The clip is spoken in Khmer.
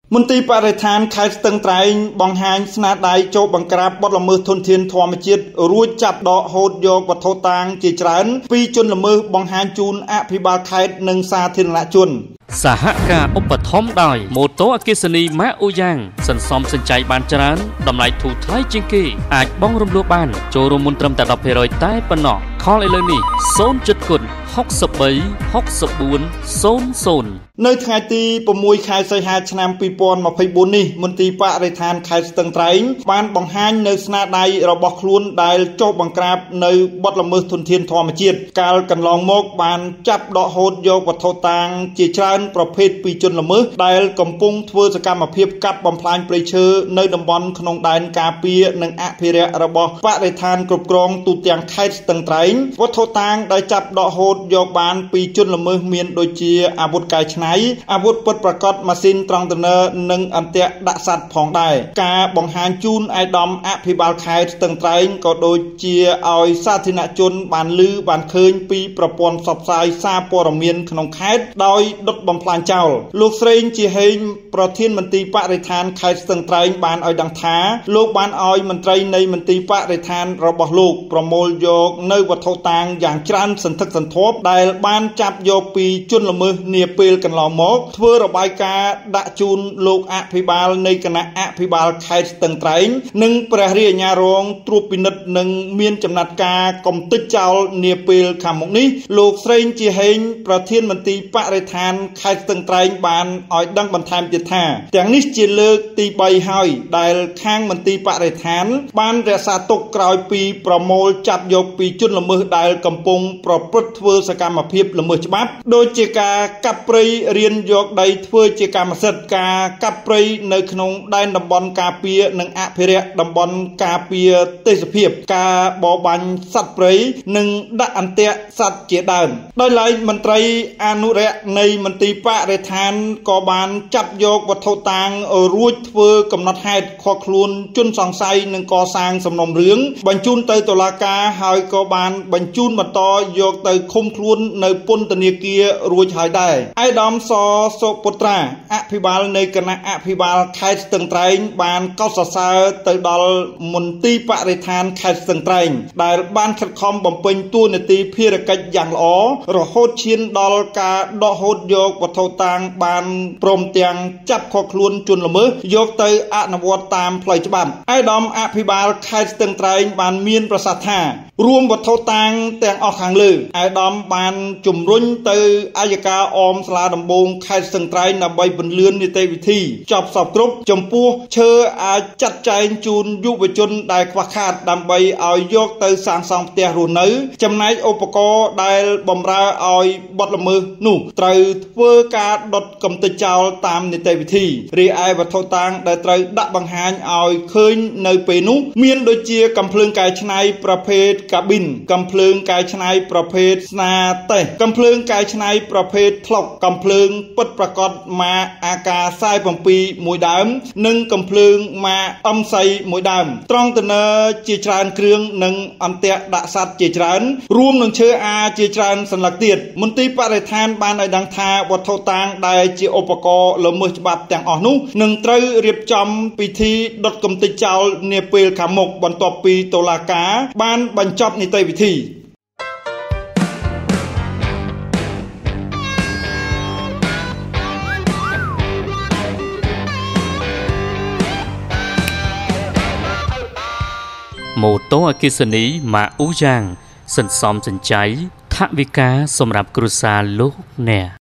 មន្ទីរបរិស្ថានខេត្តស្ទឹងត្រែងបង្ហាញស្នាដៃចូលបង្ក្រាបបទល្មើសធនធានធម្មជាតិរួចចាប់ដកហូតយកវត្ថុតាងជាច្រើនពីជនល្មើសបង្ហាញជូនអភិបាលខេត្តនិងសាធារណជនសហការឧបត្ថម្ភដោយម៉ូតូអគ្គិសនីម៉ាកអូយ៉ាងសន្សំសំចៃបានច្រើនតម្លៃធូរថ្លៃជាងគេអាចបង់រំលោះបានចូលរួមមុនត្រឹមតែ 10% តែប៉ុណ្ណោះខលឥឡូវនេះ0 គុណ 63 64 00 នៅថ្ងៃទី6ខែសីហាឆ្នាំ2024នេះមន្ទីរបរិស្ថានខេត្តស្ទឹងត្រែងបានបង្ហាញនៅស្នាដៃរបស់ខ្លួនដែលចុះបង្ក្រាបនៅបទល្មើសធនធានធម្មជាតិកាលកន្លងមកបានចាប់ដកហូតយកវត្ថុតាងជាច្រើនប្រភេទពីជនល្មើសដែលកំពុងធ្វើសកម្មភាពកាប់បំផ្លាញព្រៃឈើនៅតំបន់ក្នុងដែនការពារនិងអភិរក្សរបស់បរិស្ថានគ្រប់គ្រងទូទាំងខេត្តស្ទឹងត្រែងវត្ថុតាងដែលចាប់ដកហូតយកបានពីជនល្មើសមានដូចជាអាវុធកែច្នៃអាវុធពិតប្រាកដម៉ាស៊ីនត្រង់តន័រនិងអន្ទាក់ដាក់សត្វផងដែរការបង្ហាញជូនឯកឧត្តមអភិបាលខេត្តស្ទឹងត្រែងក៏ដូចជាឲ្យសាធារណជនបានឮបានឃើញពីប្រព័ន្ធផ្សព្វផ្សាយសារព័ត៌មានក្នុងខេត្តដោយដុតបំផ្លាញចោលលោកស្រីជាហេងប្រធានមន្ទីរបរិស្ថានខេត្តស្ទឹងត្រែងបានឲ្យដឹងថាលោកបានឲ្យមន្ត្រីនៃមន្ទីរបរិស្ថានរបស់លោកប្រមូលយកនៅវត្ថុតាងយ៉ាងច្រើនសន្ធឹកសន្ធាប់ដែលបានចាប់យកពីជនល្មើសនាពេលកន្លងមកធ្វើរបាយការណ៍ដាក់ជូនលោកអភិបាលនៃគណៈអភិបាលខេត្តស្ទឹងត្រែងនិងព្រះរាជអាជ្ញារងត្រួតពិនិត្យនិងមានចំណាត់ការកំទេចចោលនាពេលខាងមុខនេះលោកស្រីជាហេងប្រធានមន្ទីរបរិស្ថានខេត្តស្ទឹងត្រែងបានឲ្យដឹងបន្ថែមទៀតថាទាំងនេះជាលើកទី3ហើយដែលខាងមន្ទីរបរិស្ថានបានរក្សាទុកក្រោយពីប្រមូលចាប់យកពីជនល្មើសដែលកំពុងប្រព្រឹត្តធ្វើសកម្មភាពល្មើសច្បាប់ដូចជាការកាប់ព្រៃរៀនយកដីធ្វើជាកម្មសិទ្ធិការកាប់ព្រៃនៅក្នុងដែនតំបន់ការពារនិងអភិរក្សតំបន់ការពារទេសភាពការបរបាញ់សត្វព្រៃនិងដាក់អន្ទាក់សត្វជាដើមដោយឡែកមន្ត្រីអនុរក្សនៃមន្ទីរបរិស្ថានក៏បានចាប់យកវត្ថុតាងរួចធ្វើកំណត់ហេតុខកខ្លួនជនសង្ស័យនិងកសាងសំណុំរឿងបញ្ជូនទៅតុលាការហើយក៏បានបញ្ជូនបន្តយកទៅឃុំខ្លួននៅពន្ធនាគាររួចហើយដែរឯកឧត្តមសសុពុត្រាអភិបាលនៃគណៈអភិបាលខេត្តស្ទឹងត្រែងបានកោតសរសើរទៅដល់មន្ទីរបរិស្ថានខេត្តស្ទឹងត្រែងដែលបានខិតខំបំពេញតួនាទីភារកិច្ចយ៉ាងល្អរហូតឈានដល់ការដកហូតយកវត្ថុតាងបានព្រមទាំងចាប់ខកខ្លួនជនល្មើសយកទៅអនុវត្តតាមផ្លូវច្បាប់ឯកឧត្តមអភិបាលខេត្តស្ទឹងត្រែងបានមានប្រសាសន៍ថារួមវត្ថុតាងទាំងអស់ខាងលើឯកឧត្តមបានជំរុញទៅអัยការអមសាលាដំបងខេត្តស្ទឹងត្រែងដើម្បីពន្លឿននីតិវិធីចប់សពគ្រប់ចំពោះឈើអាចចាត់ចែងជូនយុវជនដែលខ្វះខាតដើម្បីឲ្យយកទៅសាងសង់ផ្ទះរស់នៅចំណែកឧបករណ៍ដែលបម្រើឲ្យបទល្មើសនោះត្រូវធ្វើការដុតកំទេចចោលតាមនីតិវិធីរីឯវត្ថុតាងដែលត្រូវដាក់បង្ហាញឲ្យឃើញនៅពេលនោះមានដូចជាកាំភ្លើងកែច្នៃប្រភេទកាប៊ីនកាំភ្លើងកែច្នៃប្រភេទស្នាតេះកាំភ្លើងកែច្នៃប្រភេទថ្លុកកាំភ្លើងពិតប្រាកដម៉ាកអាកា47មួយដើមនិងកាំភ្លើងម៉ាកអឹមសៃមួយដើមត្រង់តន័រជាច្រើនគ្រឿងនិងអន្ទាក់ដាក់សត្វជាច្រើនរួមនឹងឈើអាជាច្រើនសន្លឹកទៀតមន្ទីរបរិស្ថានបានឲ្យដឹងថាវត្ថុតាងដែលជាឧបករណ៍ល្មើសច្បាប់ទាំងអស់នោះនឹងត្រូវរៀបចំពិធីដុតកំទេចចោលនាពេលខាងមុខបន្ទាប់ពីតុលាការបានបញ្ចប់នីតិវិធីម៉ូតូអគ្គិសនីម៉ាកអូយ៉ាងសន្សំសំចៃថវិកាសម្រាប់គ្រួសារលោកអ្នក